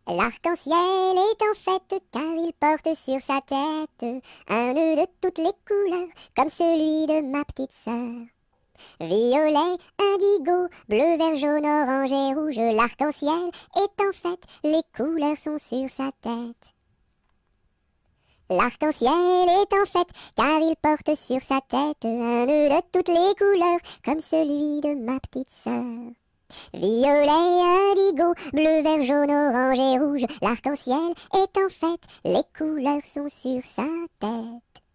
L'arc-en-ciel est en fête car il porte sur sa tête un nœud de toutes les couleurs comme celui de ma petite sœur. Violet, indigo, bleu, vert, jaune, orange et rouge, l'arc-en-ciel est en fête, les couleurs sont sur sa tête. L'arc-en-ciel est en fête car il porte sur sa tête un nœud de toutes les couleurs comme celui de ma petite sœur. Violet, indigo, bleu, vert, jaune, orange et rouge, l'arc-en-ciel est en fête, les couleurs sont sur sa tête.